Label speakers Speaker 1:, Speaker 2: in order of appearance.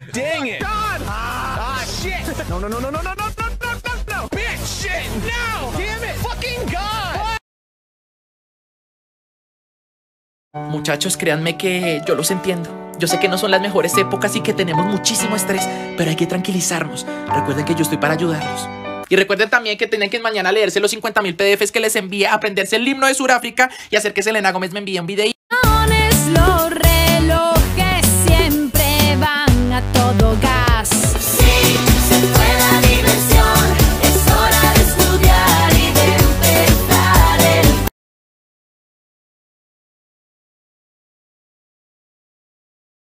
Speaker 1: Dang it!
Speaker 2: God!
Speaker 1: Shit! No, no, no, no, no, no, no, no, no, no, no! Bitch! Shit! No! Damn it! Fucking God!
Speaker 3: Muchachos, créanme que yo los entiendo. Yo sé que no son las mejores épocas y que tenemos muchísimo estrés, pero hay que tranquilizarnos. Recuerden que yo estoy para ayudarlos. Y recuerden también que tienen que mañana leerse los 50.000 PDFs que les envíe, aprenderse el himno de Sudáfrica y hacer que Selena Gómez me envíe un video.
Speaker 4: Lo